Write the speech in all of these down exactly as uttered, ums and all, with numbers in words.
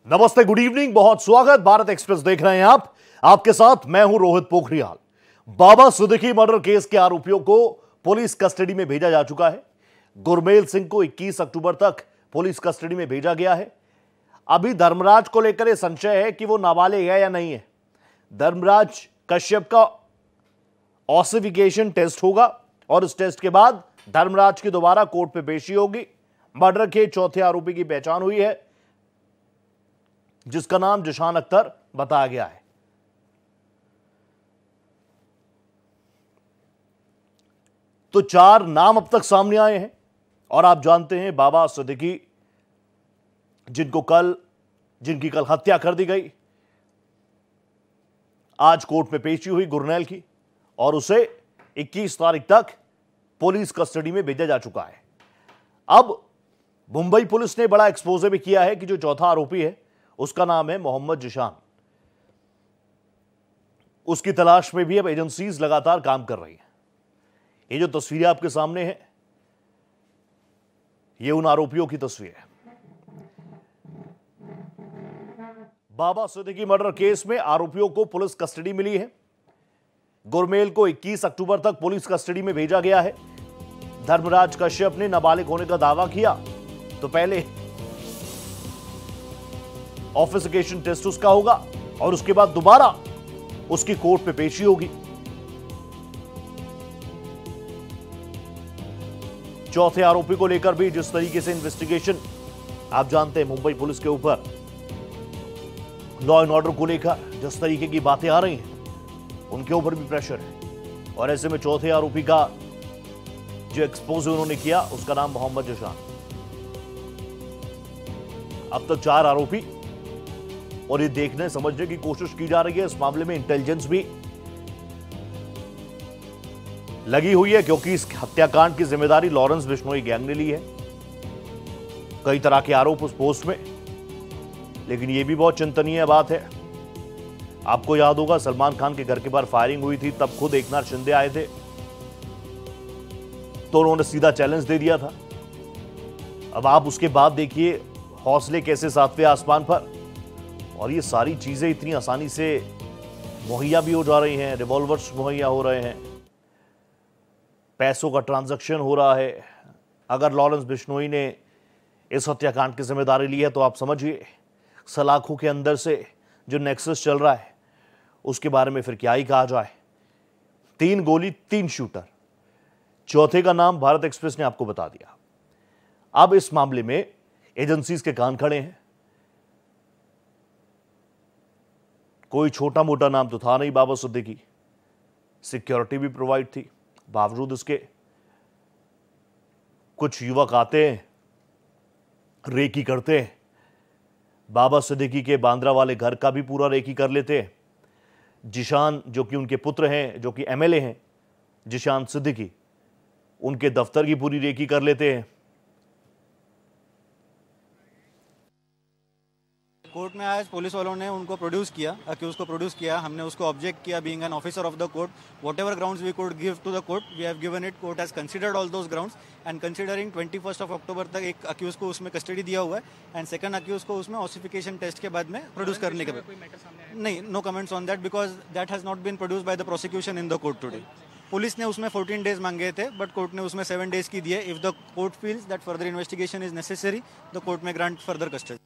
नमस्ते, good evening, बहुत स्वागत। भारत एक्सप्रेस देख रहे हैं आप। आपके साथ मैं हूं रोहित पोखरियाल। बाबा सिद्दीकी मर्डर केस के आरोपियों को पुलिस कस्टडी में भेजा जा चुका है। गुरमेल सिंह को इक्कीस अक्टूबर तक पुलिस कस्टडी में भेजा गया है। अभी धर्मराज को लेकर यह संशय है कि वो नाबालिग है या नहीं है। धर्मराज कश्यप का ऑसिफिकेशन टेस्ट होगा और इस टेस्ट के बाद धर्मराज की दोबारा कोर्ट में पेशी होगी। मर्डर के चौथे आरोपी की पहचान हुई है, जिसका नाम जिशान अख्तर बताया गया है। तो चार नाम अब तक सामने आए हैं और आप जानते हैं बाबा सिद्दीकी, जिनको कल जिनकी कल हत्या कर दी गई, आज कोर्ट में पेशी हुई गुरनेल की और उसे इक्कीस तारीख तक पुलिस कस्टडी में भेजा जा चुका है। अब मुंबई पुलिस ने बड़ा एक्सपोजे भी किया है कि जो चौथा आरोपी है उसका नाम है मोहम्मद जिशान। उसकी तलाश में भी अब एजेंसीज लगातार काम कर रही हैं। ये जो तस्वीरें आपके सामने हैं, ये उन आरोपियों की तस्वीर है। बाबा सिद्दीकी मर्डर केस में आरोपियों को पुलिस कस्टडी मिली है। गुरमेल को इक्कीस अक्टूबर तक पुलिस कस्टडी में भेजा गया है। धर्मराज कश्यप ने नाबालिग होने का दावा किया तो पहले ऑफिसिकेशन टेस्ट उसका होगा और उसके बाद दोबारा उसकी कोर्ट में पेशी होगी। चौथे आरोपी को लेकर भी जिस तरीके से इन्वेस्टिगेशन, आप जानते हैं मुंबई पुलिस के ऊपर लॉ एंड ऑर्डर को लेकर जिस तरीके की बातें आ रही हैं, उनके ऊपर भी प्रेशर है। और ऐसे में चौथे आरोपी का जो एक्सपोज उन्होंने किया, उसका नाम मोहम्मद जिशान। अब तक चार आरोपी, और ये देखने समझने की कोशिश की जा रही है, इस मामले में इंटेलिजेंस भी लगी हुई है, क्योंकि इस हत्याकांड की जिम्मेदारी लॉरेंस बिश्नोई गैंग ने ली है। कई तरह के आरोप उस पोस्ट में, लेकिन यह भी बहुत चिंतनीय बात है। आपको याद होगा सलमान खान के घर के बाहर फायरिंग हुई थी, तब खुद एकनाथ शिंदे आए थे तो उन्होंने सीधा चैलेंज दे दिया था। अब आप उसके बाद देखिए हौसले कैसे सातवें आसमान पर, और ये सारी चीजें इतनी आसानी से मुहैया भी हो जा रही हैं। रिवॉल्वर्स मुहैया हो रहे हैं, पैसों का ट्रांजैक्शन हो रहा है। अगर लॉरेंस बिश्नोई ने इस हत्याकांड की जिम्मेदारी ली है तो आप समझिए सलाखों के अंदर से जो नेक्सस चल रहा है उसके बारे में फिर क्या ही कहा जाए। तीन गोली, तीन शूटर। चौथे का नाम भारत एक्सप्रेस ने आपको बता दिया। अब इस मामले में एजेंसीज के कान खड़े हैं। कोई छोटा मोटा नाम तो था नहीं बाबा सिद्दीकी। सिक्योरिटी भी प्रोवाइड थी, बावजूद इसके कुछ युवक आते हैं, रेकी करते हैं। बाबा सिद्दीकी के बांद्रा वाले घर का भी पूरा रेकी कर लेते हैं। जिशान, जो कि उनके पुत्र हैं, जो कि एमएलए हैं, जिशान सिद्दीकी, उनके दफ्तर की पूरी रेकी कर लेते हैं। कोर्ट में आज पुलिस वालों ने उनको प्रोड्यूस किया, अक्यूज को प्रोड्यूस किया। हमने उसको ऑब्जेक्ट किया, being an officer of the court, whatever grounds we could give to the court we have given it. Court has considered all those grounds and considering twenty first of October तक एक accused को उसमें custody दिया हुआ है and second accused को उसमें ossification test के बाद में प्रोड्यूस करने के बाद नहीं, no comments on that because that has not been produce by the prosecution in the court today. Police ने उसमें फोर्टीन डेज मांगे थे, बट कोर्ट ने उसमें सेवन डेज की दिए। If the court feels that further investigation is necessary, the court may grant further custody.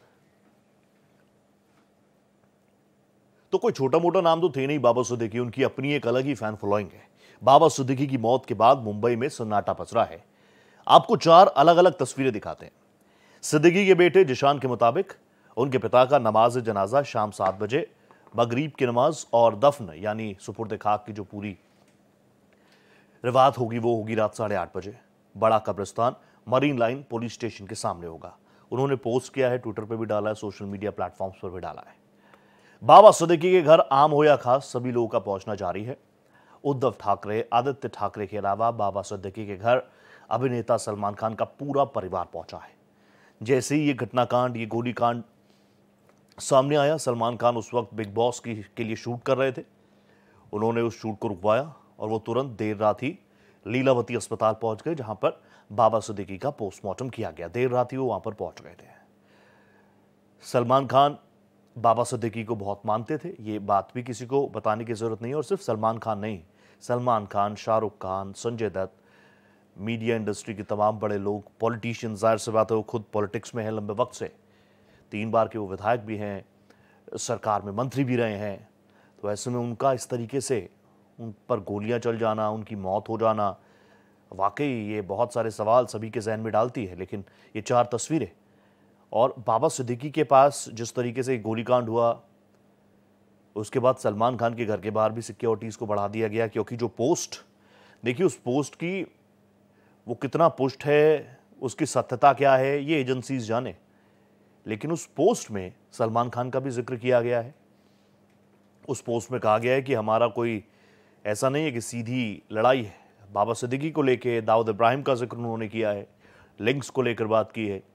तो कोई छोटा मोटा नाम तो थे नहीं बाबा सिद्दीकी, उनकी अपनी एक अलग ही फैन फॉलोइंग है। बाबा सिद्दीकी की मौत के बाद मुंबई में सन्नाटा पसरा है। आपको चार अलग अलग तस्वीरें दिखाते हैं। सिद्दीकी के बेटे जिशान के मुताबिक उनके पिता का नमाज जनाजा शाम सात बजे, मगरीब की नमाज और दफन यानी सुपुर्द खाक की जो पूरी रिवायत होगी वो होगी रात साढ़े आठ बजे। बड़ा कब्रिस्तान मरीन लाइन पुलिस स्टेशन के सामने होगा। उन्होंने पोस्ट किया है, ट्विटर पर भी डाला है, सोशल मीडिया प्लेटफॉर्म्स पर भी डाला है। बाबा सिद्दीकी के घर आम हो या खास सभी लोगों का पहुंचना जारी है। उद्धव ठाकरे, आदित्य ठाकरे के अलावा बाबा सिद्दीकी के घर अभिनेता सलमान खान का पूरा परिवार पहुंचा है। जैसे ही ये घटनाकांड, ये गोलीकांड सामने आया, सलमान खान उस वक्त बिग बॉस की के लिए शूट कर रहे थे। उन्होंने उस शूट को रुकवाया और वो तुरंत देर रात ही लीलावती अस्पताल पहुंच गए, जहां पर बाबा सिद्दीकी का पोस्टमार्टम किया गया। देर रात ही वो वहां पर पहुंच गए थे। सलमान खान बाबा सिद्दीकी को बहुत मानते थे, ये बात भी किसी को बताने की ज़रूरत नहीं है। और सिर्फ सलमान खान नहीं, सलमान खान, शाहरुख खान, संजय दत्त, मीडिया इंडस्ट्री के तमाम बड़े लोग, पॉलिटिशियन, जाहिर सी बात है वो खुद पॉलिटिक्स में हैं लंबे वक्त से, तीन बार के वो विधायक भी हैं, सरकार में मंत्री भी रहे हैं। तो ऐसे में उनका इस तरीके से उन पर गोलियां चल जाना, उनकी मौत हो जाना, वाकई ये बहुत सारे सवाल सभी के जहन में डालती है। लेकिन ये चार तस्वीरें और बाबा सिद्दीकी के पास जिस तरीके से गोलीकांड हुआ, उसके बाद सलमान खान के घर के बाहर भी सिक्योरिटीज़ को बढ़ा दिया गया, क्योंकि जो पोस्ट देखिए, उस पोस्ट की वो कितना पुष्ट है, उसकी सत्यता क्या है, ये एजेंसीज जाने। लेकिन उस पोस्ट में सलमान खान का भी जिक्र किया गया है। उस पोस्ट में कहा गया है कि हमारा कोई ऐसा नहीं है कि सीधी लड़ाई है। बाबा सिद्दीकी को लेके दाऊद इब्राहिम का जिक्र उन्होंने किया है, लिंक्स को लेकर बात की है।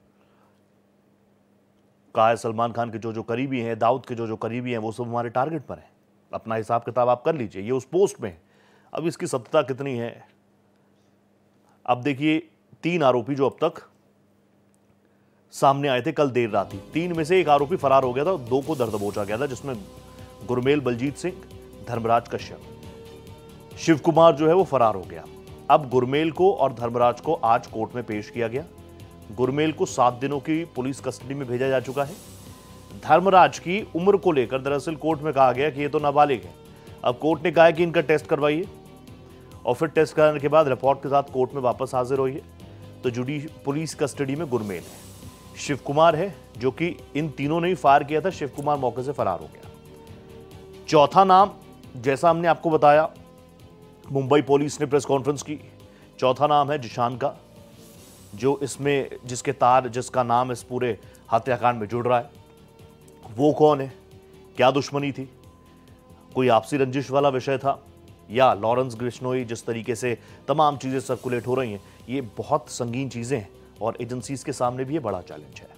कहा है सलमान खान के जो जो करीबी हैं, दाऊद के जो जो करीबी हैं, वो सब हमारे टारगेट पर हैं। अपना हिसाब किताब आप कर लीजिए, ये उस पोस्ट में। अब इसकी सत्यता कितनी है? अब देखिए, तीन आरोपी जो अब तक सामने आए थे कल देर रात ही, तीन में से एक आरोपी फरार हो गया था, दो को दर दबोचा गया था, जिसमें गुरमेल बलजीत सिंह, धर्मराज कश्यप, शिव कुमार जो है वो फरार हो गया। अब गुरमेल को और धर्मराज को आज कोर्ट में पेश किया गया। गुरमेल को सात दिनों की पुलिस कस्टडी में भेजा जा चुका है। धर्मराज की उम्र को लेकर दरअसल कोर्ट में कहा गया कि ये तो नाबालिग है। अब कोर्ट ने कहा है कि इनका टेस्ट करवाइए और फिर टेस्ट कराने के बाद रिपोर्ट के साथ कोर्ट में वापस हाजिर होइए। तो जुडी पुलिस कस्टडी में गुरमेल है, शिव कुमार है, जो कि इन तीनों ने ही फायर किया था। शिव कुमार मौके से फरार हो गया। चौथा नाम, जैसा हमने आपको बताया, मुंबई पुलिस ने प्रेस कॉन्फ्रेंस की, चौथा नाम है जिशान का, जो इसमें जिसके तार जिसका नाम इस पूरे हत्याकांड में जुड़ रहा है। वो कौन है? क्या दुश्मनी थी? कोई आपसी रंजिश वाला विषय था, या लॉरेंस बिश्नोई? जिस तरीके से तमाम चीजें सर्कुलेट हो रही हैं, ये बहुत संगीन चीजें हैं और एजेंसीज के सामने भी ये बड़ा चैलेंज है।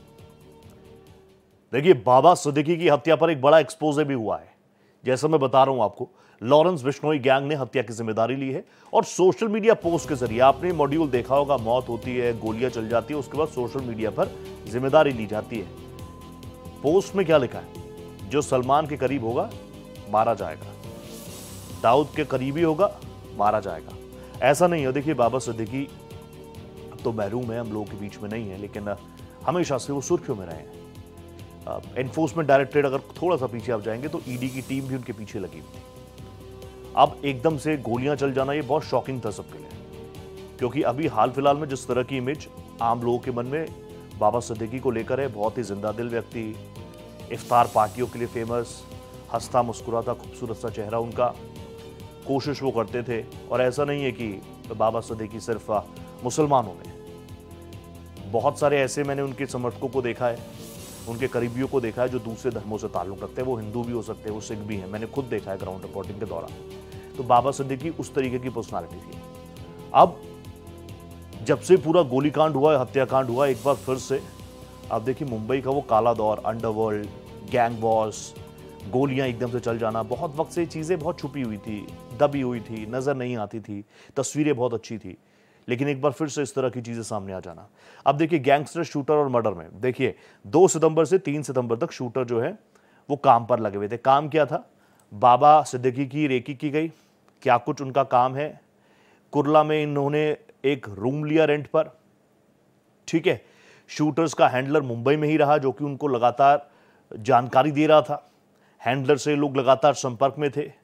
देखिए, बाबा सिद्दीकी की हत्या पर एक बड़ा एक्सपोजे भी हुआ है। जैसा मैं बता रहा हूं आपको, लॉरेंस बिश्नोई गैंग ने हत्या की जिम्मेदारी ली है और सोशल मीडिया पोस्ट के जरिए, आपने मॉड्यूल देखा होगा, मौत होती है, गोलियां चल जाती है, उसके बाद सोशल मीडिया पर जिम्मेदारी ली जाती है। पोस्ट में क्या लिखा है? जो सलमान के करीब होगा मारा जाएगा, दाऊद के करीबी होगा मारा जाएगा। ऐसा नहीं है। देखिए, बाबा सिद्दीकी तो महरूम है, हम लोगों के बीच में नहीं है, लेकिन हमेशा से वो सुर्खियों में रहे हैं। एनफोर्समेंट डायरेक्टरेट अगर थोड़ा सा पीछे आप जाएंगे तो ईडी की टीम भी उनके पीछे लगी हुई थी। अब एकदम से गोलियां चल जाना, ये बहुत शॉकिंग था सबके लिए, क्योंकि अभी हाल फिलहाल में जिस तरह की इमेज आम लोगों के मन में बाबा सिद्दीकी को लेकर है, बहुत ही जिंदा दिल व्यक्ति, इफ्तार पार्टियों के लिए फेमस, हंसता मुस्कुराता खूबसूरत सा चेहरा उनका, कोशिश वो करते थे। और ऐसा नहीं है कि बाबा सिद्दीकी सिर्फ मुसलमानों में, बहुत सारे ऐसे मैंने उनके समर्थकों को देखा है, उनके करीबियों को देखा है, जो दूसरे धर्मों से ताल्लुक रखते हैं। वो हिंदू भी हो सकते हैं, वो सिख भी हैं, मैंने खुद देखा है ग्राउंड रिपोर्टिंग के दौरान। तो बाबा सिद्दीकी उस तरीके की पर्सनालिटी थी। अब जब से पूरा गोलीकांड हुआ, हत्याकांड हुआ, एक बार फिर से अब देखिए मुंबई का वो काला दौर, अंडरवर्ल्ड, गैंग वॉर्स, गोलियां एकदम से चल जाना, बहुत वक्त से चीजें बहुत छुपी हुई थी, दबी हुई थी, नजर नहीं आती थी, तस्वीरें बहुत अच्छी थी, लेकिन एक बार फिर से इस तरह की चीजें सामने आ जाना। अब देखिए, गैंगस्टर, शूटर और मर्डर में देखिए, दो सितंबर से तीन सितंबर तक शूटर जो है वो काम पर लगे हुए थे। काम क्या था? बाबा सिद्दीकी की रेकी की गई, क्या कुछ उनका काम है। कुर्ला में इन्होंने एक रूम लिया रेंट पर, ठीक है। शूटर्स का हैंडलर मुंबई में ही रहा, जो कि उनको लगातार जानकारी दे रहा था। हैंडलर से लोग लगातार संपर्क में थे।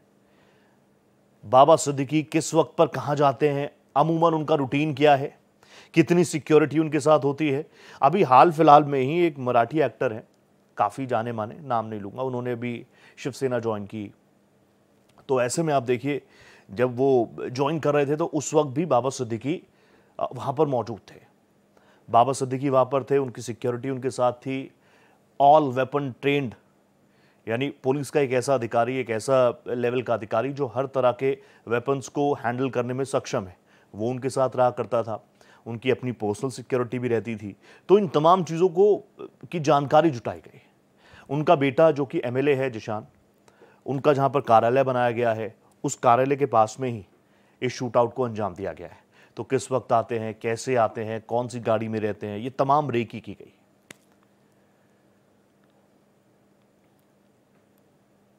बाबा सिद्दीकी किस वक्त पर कहां जाते हैं, अमूमन उनका रूटीन क्या है, कितनी सिक्योरिटी उनके साथ होती है। अभी हाल फिलहाल में ही एक मराठी एक्टर है, काफ़ी जाने माने, नाम नहीं लूँगा, उन्होंने भी शिवसेना ज्वाइन की। तो ऐसे में आप देखिए, जब वो ज्वाइन कर रहे थे तो उस वक्त भी बाबा सिद्दीकी वहाँ पर मौजूद थे। बाबा सिद्दीकी वहाँ पर थे, उनकी सिक्योरिटी उनके साथ थी, ऑल वेपन ट्रेंड, यानी पुलिस का एक ऐसा अधिकारी, एक ऐसा लेवल का अधिकारी जो हर तरह के वेपन्स को हैंडल करने में सक्षम है, वो उनके साथ रहा करता था। उनकी अपनी पर्सनल सिक्योरिटी भी रहती थी। तो इन तमाम चीज़ों को की जानकारी जुटाई गई। उनका बेटा जो कि एमएलए है, जिशान, उनका जहाँ पर कार्यालय बनाया गया है, उस कार्यालय के पास में ही इस शूट आउट को अंजाम दिया गया है। तो किस वक्त आते हैं, कैसे आते हैं, कौन सी गाड़ी में रहते हैं, ये तमाम रेकी की गई।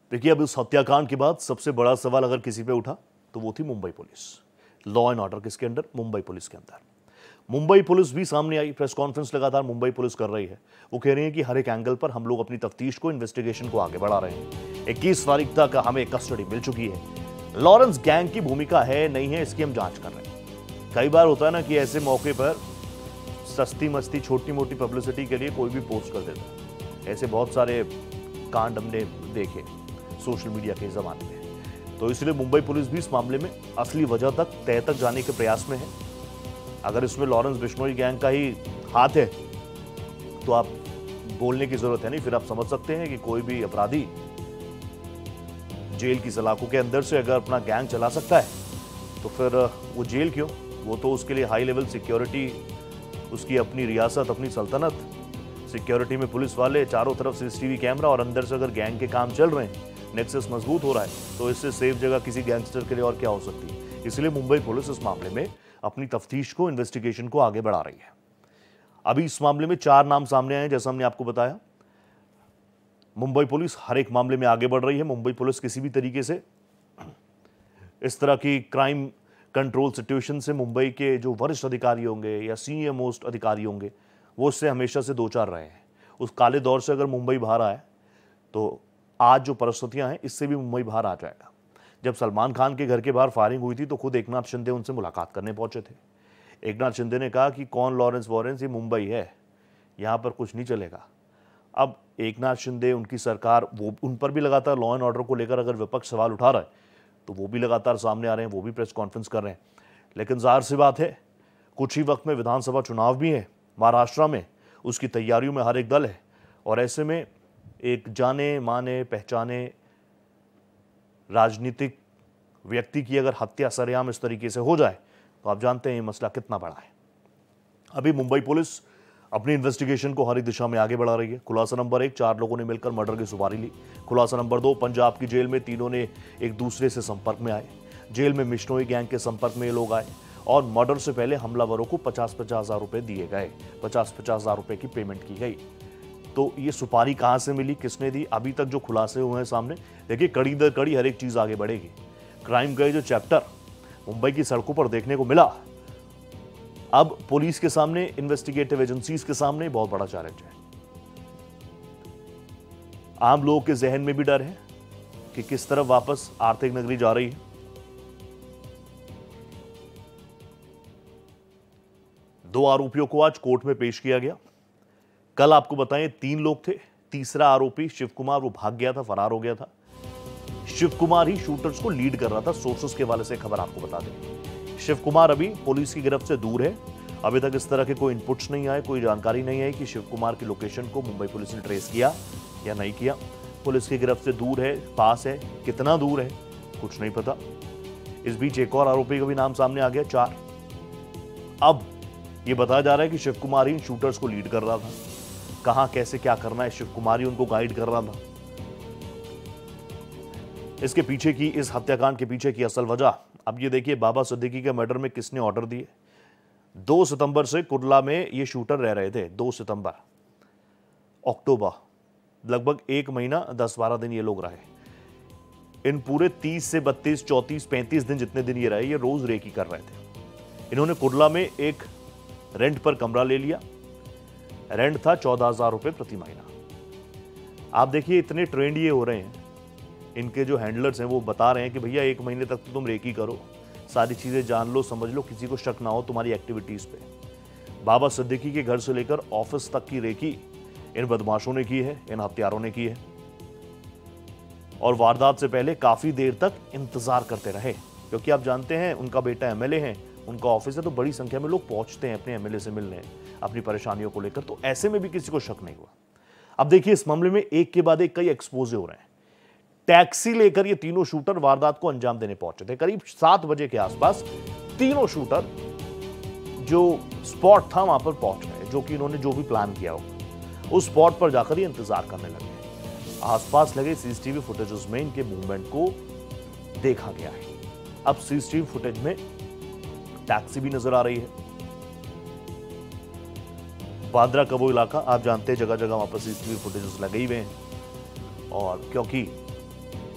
देखिए, अब इस हत्याकांड के बाद सबसे बड़ा सवाल अगर किसी पे उठा तो वो थी Mumbai police. Law and order किसके अंडर? मुंबई पुलिस के अंदर। मुंबई पुलिस भी सामने आई, प्रेस कॉन्फ्रेंस लगातार मुंबई पुलिस कर रही है। वो कह रही है कि हर एक एंगल पर हम लोग अपनी तफ्तीश को, इन्वेस्टिगेशन को आगे बढ़ा रहे हैं। इक्कीस तारीख तक हमें कस्टडी मिल चुकी है। लॉरेंस गैंग की भूमिका है नहीं है इसकी हम जांच कर रहे हैं। कई बार होता है ना कि ऐसे मौके पर सस्ती मस्ती, छोटी मोटी पब्लिसिटी के लिए कोई भी पोस्ट कर देता है। ऐसे बहुत सारे कांड हमने देखे सोशल मीडिया के जमाने में। तो इसलिए मुंबई पुलिस भी इस मामले में असली वजह तक, तय तक जाने के प्रयास में है। अगर इसमें लॉरेंस बिश्नोई गैंग का ही हाथ है तो आप बोलने की जरूरत है नहीं। फिर आप समझ सकते हैं कि कोई भी अपराधी जेल की सलाखों के अंदर से अगर अपना गैंग चला सकता है तो फिर वो जेल क्यों? वो तो उसके लिए हाई लेवल सिक्योरिटी, उसकी अपनी रियासत, अपनी सल्तनत, सिक्योरिटी में पुलिस वाले, चारों तरफ सीसीटीवी कैमरा, और अंदर से अगर गैंग के काम चल रहे हैं, नेक्सस मजबूत हो रहा है, तो इससे सेफ जगह किसी गैंगस्टर के लिए और क्या हो सकती है। इसलिए मुंबई पुलिस इस मामले में अपनी तफ्तीश को, इन्वेस्टिगेशन को आगे बढ़ा रही है। अभी इस मामले में चार नाम सामने आए, जैसा हमने आपको बताया। मुंबई पुलिस हर एक मामले में आगे बढ़ रही है। मुंबई पुलिस किसी भी तरीके से इस तरह की क्राइम कंट्रोल सिचुएशन से मुंबई के जो वरिष्ठ अधिकारी होंगे या सीनियर मोस्ट अधिकारी होंगे, वो उससे हमेशा से दो चार रहे हैं। उस काले दौर से अगर मुंबई बाहर आए तो आज जो परिस्थितियां हैं, इससे भी मुंबई बाहर आ जाएगा। जब सलमान खान के घर के बाहर फायरिंग हुई थी तो खुद एकनाथ शिंदे उनसे मुलाकात करने पहुंचे थे। एकनाथ शिंदे ने कहा कि कौन लॉरेंस वॉरेंस, ये मुंबई है, यहाँ पर कुछ नहीं चलेगा। अब एकनाथ शिंदे, उनकी सरकार, वो उन पर भी लगातार लॉ एंड ऑर्डर को लेकर अगर विपक्ष सवाल उठा रहा है तो वो भी लगातार सामने आ रहे हैं, वो भी प्रेस कॉन्फ्रेंस कर रहे हैं। लेकिन जाहिर सी बात है, कुछ ही वक्त में विधानसभा चुनाव भी है महाराष्ट्र में, उसकी तैयारियों में हर एक दल है। और ऐसे में एक जाने माने पहचाने राजनीतिक व्यक्ति की अगर हत्या सरेआम इस तरीके से हो जाए तो आप जानते हैं ये मसला कितना बड़ा है। अभी मुंबई पुलिस अपनी इन्वेस्टिगेशन को हर एक दिशा में आगे बढ़ा रही है। खुलासा नंबर एक, चार लोगों ने मिलकर मर्डर की सुपारी ली। खुलासा नंबर दो, पंजाब की जेल में तीनों ने एक दूसरे से संपर्क में आए। जेल में बिश्नोई गैंग के संपर्क में ये लोग आए और मर्डर से पहले हमलावरों को पचास पचास हजार रुपए दिए गए, पचास पचास हजार रुपए की पेमेंट की गई। तो ये सुपारी कहां से मिली, किसने दी, अभी तक जो खुलासे हुए हैं सामने, देखिए कड़ी दर कड़ी हर एक चीज आगे बढ़ेगी। क्राइम का जो चैप्टर मुंबई की सड़कों पर देखने को मिला, अब पुलिस के सामने, इन्वेस्टिगेटिव एजेंसीज के सामने बहुत बड़ा चैलेंज है। आम लोगों के जहन में भी डर है कि किस तरफ वापस आर्थिक नगरी जा रही है। दो आरोपियों को आज कोर्ट में पेश किया गया। कल आपको बताएं तीन लोग थे, तीसरा आरोपी शिव कुमार वो भाग गया था, फरार हो गया था। शिव कुमार ही शूटर्स को लीड कर रहा था, सोर्सेस के हवाले से खबर आपको बता दें। शिव कुमार अभी पुलिस की गिरफ्त से दूर है। अभी तक इस तरह के कोई इनपुट्स नहीं आए, कोई जानकारी नहीं आई कि शिव कुमार की लोकेशन को मुंबई पुलिस ने ट्रेस किया या नहीं किया। पुलिस की गिरफ्त से दूर है, पास है, कितना दूर है कुछ नहीं पता। इस बीच एक और आरोपी का भी नाम सामने आ गया, चार। अब यह बताया जा रहा है कि शिव कुमार ही शूटर्स को लीड कर रहा था। कहां कैसे क्या करना है, शिव कुमार ही उनको गाइड कर रहा था। इसके पीछे की, इस हत्याकांड के पीछे की असल वजह, अब ये देखिए बाबा सिद्दीकी के मर्डर में किसने ऑर्डर दिए। दो सितंबर से कुर्ला में ये शूटर रह रहे थे। दो सितंबर, अक्टूबर, लगभग एक महीना दस बारह दिन ये लोग रहे। इन पूरे तीस से बत्तीस, चौंतीस, पैंतीस दिन, जितने दिन ये रहे, ये रोज रेकी कर रहे थे। इन्होंने कुर्ला में एक रेंट पर कमरा ले लिया। रेंट था चौदह हजार रुपए प्रति महीना। आप देखिए इतने ट्रेंड ये हो रहे हैं, इनके जो हैंडलर्स हैं वो बता रहे हैं कि भैया एक महीने तक तो तुम रेकी करो, सारी चीजें जान लो, समझ लो, किसी को शक ना हो तुम्हारी एक्टिविटीज पे। बाबा सिद्दीकी के घर से लेकर ऑफिस तक की रेकी इन बदमाशों ने की है, इन हत्यारों ने की है। और वारदात से पहले काफी देर तक इंतजार करते रहे, क्योंकि आप जानते हैं उनका बेटा एमएलए है, उनका ऑफिस है, तो बड़ी संख्या में लोग पहुंचते हैं अपने एमएलए से मिलने, अपनी परेशानियों को लेकर। तो ऐसे में भी किसी को शक नहीं हुआ। अब देखिए इस मामले में एक के बाद एक कई एक्सपोजे हो रहे हैं। टैक्सी लेकर ये तीनों शूटर वारदात को अंजाम देने पहुंचे थे। करीब सात बजे के आसपास तीनों शूटर जो स्पॉट था वहां पर पहुंच गए, जो कि इन्होंने जो भी प्लान किया हो, उस स्पॉट पर जाकर ये इंतजार करने लगे। आसपास लगे सीसीटीवी फुटेजेस में इनके मूवमेंट को देखा गया है। अब सीसीटीवी फुटेज में टैक्सी भी नजर आ रही है। बांद्रा का वो इलाका आप जानते हैं, जगह जगह वहां पर सीसीटीवी फुटेजेस लगे हुए हैं। और क्योंकि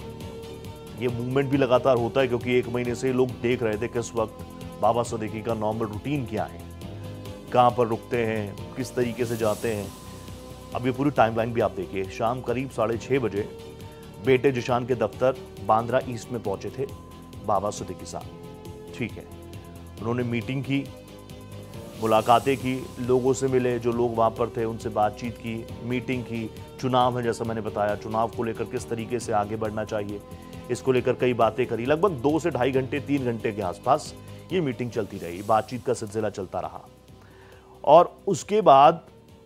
ये मूवमेंट भी लगातार होता है क्योंकि एक महीने से लोग देख रहे थे किस वक्त बाबा सिद्दीकी का नॉर्मल रूटीन क्या है, कहाँ पर रुकते हैं, किस तरीके से जाते हैं। अब ये पूरी टाइमलाइन भी आप देखिए। शाम करीब साढ़े छः बजे बेटे जिशान के दफ्तर बांद्रा ईस्ट में पहुंचे थे बाबा सिद्दीकी साहब। ठीक है, उन्होंने मीटिंग की, मुलाकातें की, लोगों से मिले, जो लोग वहाँ पर थे उनसे बातचीत की, मीटिंग की। चुनाव है, जैसा मैंने बताया, चुनाव को लेकर किस तरीके से आगे बढ़ना चाहिए, इसको लेकर कई बातें करी। लगभग दो से ढाई घंटे तीन घंटे के आसपास ये मीटिंग चलती रही, बातचीत का सिलसिला चलता रहा। और उसके बाद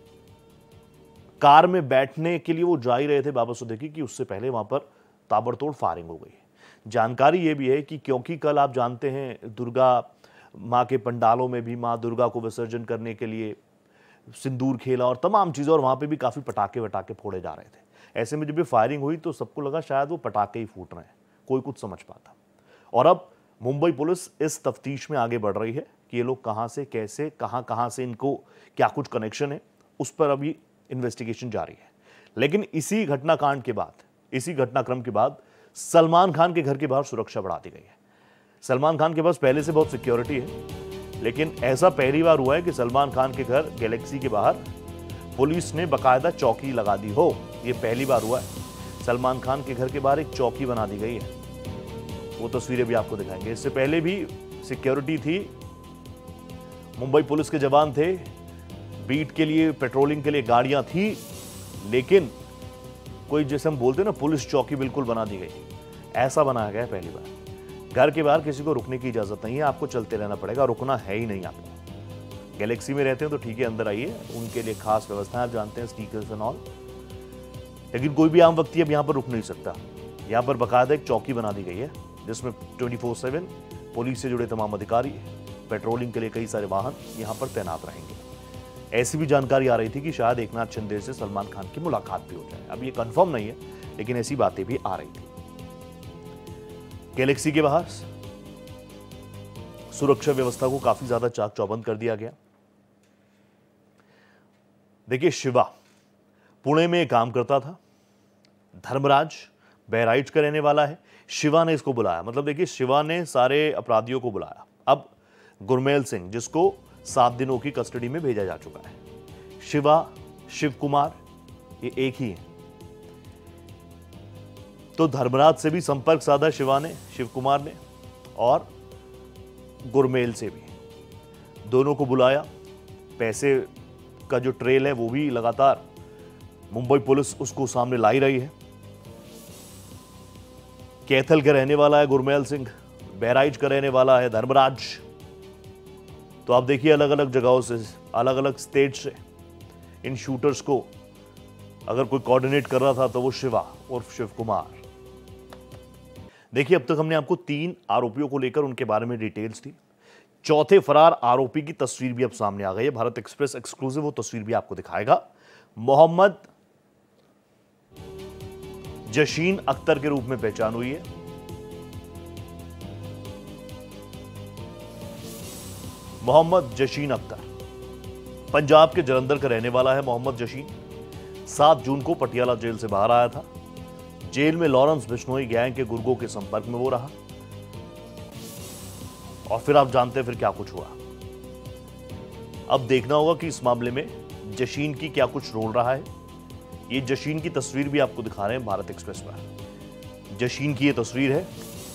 कार में बैठने के लिए वो जा ही रहे थे बाबा सिद्दीकी कि उससे पहले वहां पर ताबड़तोड़ फायरिंग हो गई। जानकारी ये भी है कि क्योंकि कल आप जानते हैं दुर्गा माँ के पंडालों में भी माँ दुर्गा को विसर्जन करने के लिए सिंदूर खेला और तमाम चीज़ें, और वहाँ पे भी काफ़ी पटाखे वटाखे फोड़े जा रहे थे। ऐसे में जब भी फायरिंग हुई तो सबको लगा शायद वो पटाखे ही फूट रहे हैं, कोई कुछ समझ पाता। और अब मुंबई पुलिस इस तफ्तीश में आगे बढ़ रही है कि ये लोग कहाँ से, कैसे, कहाँ कहाँ से, इनको क्या कुछ कनेक्शन है, उस पर अभी इन्वेस्टिगेशन जारी है। लेकिन इसी घटनाकांड के बाद, इसी घटनाक्रम के बाद सलमान खान के घर के बाहर सुरक्षा बढ़ा दी गई है। सलमान खान के पास पहले से बहुत सिक्योरिटी है, लेकिन ऐसा पहली बार हुआ है कि सलमान खान के घर गैलेक्सी के बाहर पुलिस ने बाकायदा चौकी लगा दी हो। यह पहली बार हुआ है। सलमान खान के घर के बाहर एक चौकी बना दी गई है, वो तस्वीरें भी आपको दिखाएंगे। इससे पहले भी सिक्योरिटी थी, मुंबई पुलिस के जवान थे, बीट के लिए, पेट्रोलिंग के लिए गाड़ियां थी, लेकिन कोई जैसे हम बोलते हैं ना, पुलिस चौकी बिल्कुल बना दी गई, ऐसा बनाया गया है पहली बार। घर के बाहर किसी को रुकने की इजाजत नहीं है, आपको चलते रहना पड़ेगा, रुकना है ही नहीं आपको। गैलेक्सी में रहते हैं तो ठीक है, अंदर आइए, उनके लिए खास व्यवस्था आप जानते हैं, स्टीकर्स एंड ऑल, लेकिन कोई भी आम व्यक्ति अब यहाँ पर रुक नहीं सकता। यहाँ पर बाकायदा एक चौकी बना दी गई है जिसमें ट्वेंटी फोर सेवन पुलिस से जुड़े तमाम अधिकारी, पेट्रोलिंग के लिए कई सारे वाहन यहाँ पर तैनात रहेंगे। ऐसी भी जानकारी आ रही थी कि शायद एकनाथ शिंदे से सलमान खान की मुलाकात भी हो जाए। अब ये कंफर्म नहीं है, लेकिन ऐसी बातें भी आ रही थी। गैलेक्सी के बाहर सुरक्षा व्यवस्था को काफी ज्यादा चाक चौबंद कर दिया गया। देखिए, शिवा पुणे में काम करता था, धर्मराज बहराइच का रहने वाला है। शिवा ने इसको बुलाया, मतलब देखिए शिवा ने सारे अपराधियों को बुलाया। अब गुरमेल सिंह, जिसको सात दिनों की कस्टडी में भेजा जा चुका है, शिवा, शिव कुमार, ये एक ही है। तो धर्मराज से भी संपर्क साधा शिवा ने, शिव कुमार ने, और गुरमेल से भी, दोनों को बुलाया। पैसे का जो ट्रेल है वो भी लगातार मुंबई पुलिस उसको सामने लाई रही है। कैथल का रहने वाला है गुरमेल सिंह, बहराइच का रहने वाला है धर्मराज। तो आप देखिए, अलग अलग जगहों से, अलग अलग स्टेट से इन शूटर्स को अगर कोई कोऑर्डिनेट कर रहा था तो वो शिवा और शिव कुमार। देखिए, अब तक हमने आपको तीन आरोपियों को लेकर उनके बारे में डिटेल्स दी। चौथे फरार आरोपी की तस्वीर भी अब सामने आ गई है। भारत एक्सप्रेस एक्सक्लूसिव वो तस्वीर भी आपको दिखाएगा। मोहम्मद जशीन अख्तर के रूप में पहचान हुई है। मोहम्मद जशीन अख्तर पंजाब के जलंधर का रहने वाला है। मोहम्मद जशीन सात जून को पटियाला जेल से बाहर आया था। जेल में लॉरेंस बिश्नोई गैंग के गुर्गों के संपर्क में वो रहा, और फिर आप जानते हैं फिर क्या कुछ हुआ। अब देखना होगा कि इस मामले में जशीन की क्या कुछ रोल रहा है। ये जशीन की तस्वीर भी आपको दिखा रहे हैं भारत एक्सप्रेस पर। जशीन की ये तस्वीर है।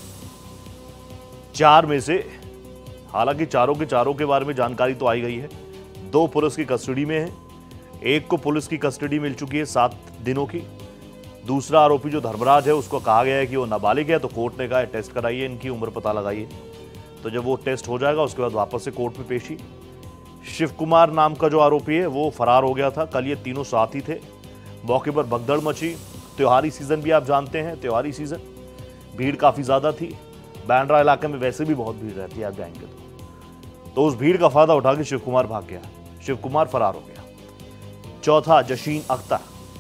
चार में से, हालांकि चारों के चारों के बारे में जानकारी तो आई गई है। दो पुलिस की कस्टडी में है, एक को पुलिस की कस्टडी मिल चुकी है सात दिनों की। दूसरा आरोपी जो धर्मराज है, उसको कहा गया है कि वो नाबालिग है, तो कोर्ट ने कहा है टेस्ट कराइए, इनकी उम्र पता लगाइए। तो जब वो टेस्ट हो जाएगा उसके बाद वापस से कोर्ट में पेशी। शिव कुमार नाम का जो आरोपी है वो फरार हो गया था। कल ये तीनों साथ ही थे। मौके पर भगदड़ मची। त्योहारी सीजन भी आप जानते हैं, त्योहारी सीजन, भीड़ काफी ज्यादा थी। बांद्रा इलाके में वैसे भी बहुत भीड़ रहती है, आप जाएंगे तो तो उस भीड़ का फायदा उठा के शिव कुमार भाग गया। शिव कुमार फरार हो गया। चौथा जशीन अख्तर,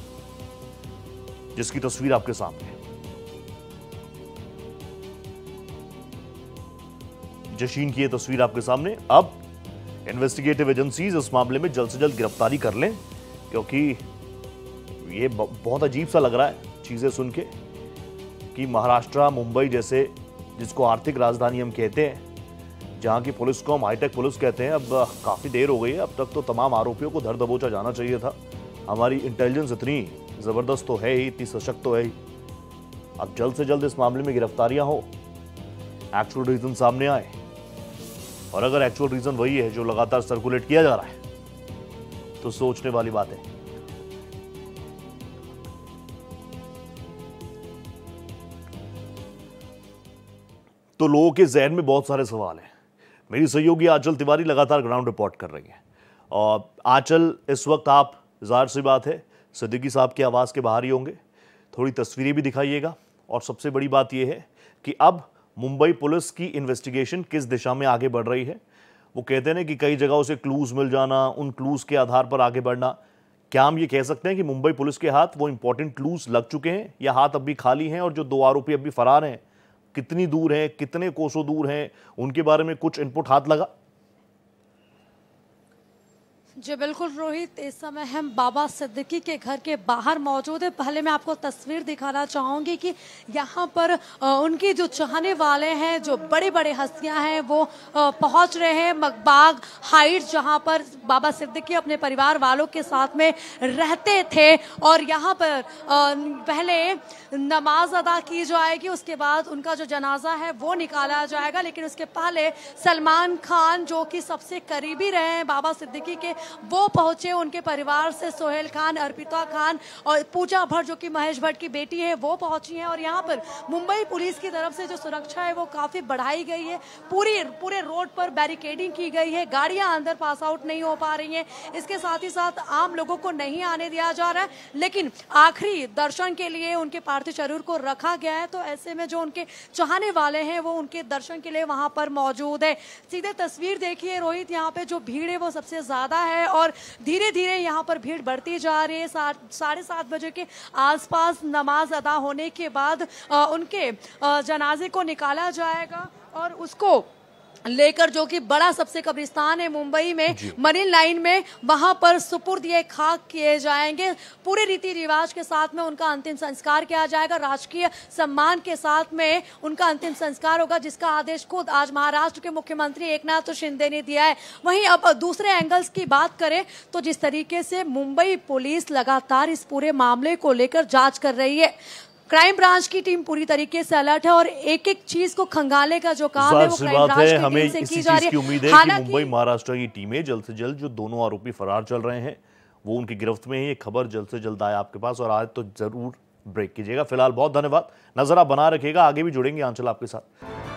जिसकी तस्वीर आपके सामने है। जशीन की यह तस्वीर आपके सामने। अब इन्वेस्टिगेटिव एजेंसीज इस मामले में जल्द से जल्द गिरफ्तारी कर लें, क्योंकि ये बहुत अजीब सा लग रहा है चीजें सुन के। कि महाराष्ट्र, मुंबई जैसे, जिसको आर्थिक राजधानी हम कहते हैं, जहां की पुलिस को हम हाईटेक पुलिस कहते हैं, अब काफ़ी देर हो गई है। अब तक तो तमाम आरोपियों को धर दबोचा जाना चाहिए था। हमारी इंटेलिजेंस इतनी ज़बरदस्त तो है ही, इतनी सशक्त तो है ही। अब जल्द से जल्द इस मामले में गिरफ्तारियां हो, एक्चुअल रीज़न सामने आए, और अगर एक्चुअल रीज़न वही है जो लगातार सर्कुलेट किया जा रहा है तो सोचने वाली बात है। तो लोगों के जहन में बहुत सारे सवाल हैं। मेरी सहयोगी आंचल तिवारी लगातार ग्राउंड रिपोर्ट कर रही है। और आंचल, इस वक्त आप, ज़ाहिर सी बात है, सिद्दीकी साहब के आवास के बाहर ही होंगे। थोड़ी तस्वीरें भी दिखाइएगा। और सबसे बड़ी बात यह है कि अब मुंबई पुलिस की इन्वेस्टिगेशन किस दिशा में आगे बढ़ रही है। वो कहते हैं ना कि कई जगहों से क्लूज मिल जाना, उन क्लूज के आधार पर आगे बढ़ना। क्या हम ये कह सकते हैं कि मुंबई पुलिस के हाथ वो इंपॉर्टेंट क्लूज लग चुके हैं, या हाथ अभी खाली हैं और जो दो आरोपी अभी फरार हैं, कितनी दूर हैं, कितने कोसों दूर हैं, उनके बारे में कुछ इनपुट हाथ लगा? जी बिल्कुल रोहित, इस समय हम बाबा सिद्दीकी के घर के बाहर मौजूद है। पहले मैं आपको तस्वीर दिखाना चाहूँगी कि यहाँ पर उनके जो चाहने वाले हैं, जो बड़े बड़े हस्तियाँ हैं, वो पहुँच रहे हैं मकबाग हाइट्स, जहाँ पर बाबा सिद्दीकी अपने परिवार वालों के साथ में रहते थे। और यहाँ पर पहले नमाज अदा की जाएगी, उसके बाद उनका जो जनाजा है वो निकाला जाएगा। लेकिन उसके पहले सलमान खान, जो कि सबसे करीबी रहे हैं बाबा सिद्दीकी के, वो पहुंचे उनके परिवार से। सोहेल खान, अर्पिता खान और पूजा भट्ट, जो कि महेश भट्ट की बेटी है, वो पहुंची हैं। और यहाँ पर मुंबई पुलिस की तरफ से जो सुरक्षा है वो काफी बढ़ाई गई है। पूरी पूरे रोड पर बैरिकेडिंग की गई है, गाड़ियां अंदर पास आउट नहीं हो पा रही हैं। इसके साथ ही साथ आम लोगों को नहीं आने दिया जा रहा है, लेकिन आखिरी दर्शन के लिए उनके पार्थिव शरीर को रखा गया है। तो ऐसे में जो उनके चाहने वाले हैं वो उनके दर्शन के लिए वहां पर मौजूद है। सीधे तस्वीर देखिए रोहित, यहाँ पे जो भीड़ है वो सबसे ज्यादा है और धीरे धीरे यहाँ पर भीड़ बढ़ती जा रही है। साढ़े सात बजे के आसपास नमाज अदा होने के बाद आ, उनके आ, जनाजे को निकाला जाएगा और उसको लेकर, जो कि बड़ा सबसे कब्रिस्तान है मुंबई में, मरीन लाइन में, वहां पर सुपुर्द ये खाक किए जाएंगे। पूरे रीति रिवाज के साथ में उनका अंतिम संस्कार किया जाएगा। राजकीय सम्मान के साथ में उनका अंतिम संस्कार होगा, जिसका आदेश खुद आज महाराष्ट्र के मुख्यमंत्री एकनाथ शिंदे ने दिया है। वहीं अब दूसरे एंगल्स की बात करें तो जिस तरीके से मुंबई पुलिस लगातार इस पूरे मामले को लेकर जांच कर रही है, क्राइम ब्रांच की टीम पूरी तरीके से अलर्ट है और एक एक चीज को खंगालने का जो काम है वो क्राइम ब्रांच की टीम से की जा रही है। उम्मीद है कि मुंबई महाराष्ट्र की टीमें जल्द से जल्द, जो दोनों आरोपी फरार चल रहे हैं, वो उनकी गिरफ्त में है। ये खबर जल्द से जल्द आए आपके पास, और आज तो जरूर ब्रेक कीजिएगा। फिलहाल बहुत धन्यवाद। नजर आप बना रखिएगा, आगे भी जुड़ेंगे आंचल आपके साथ।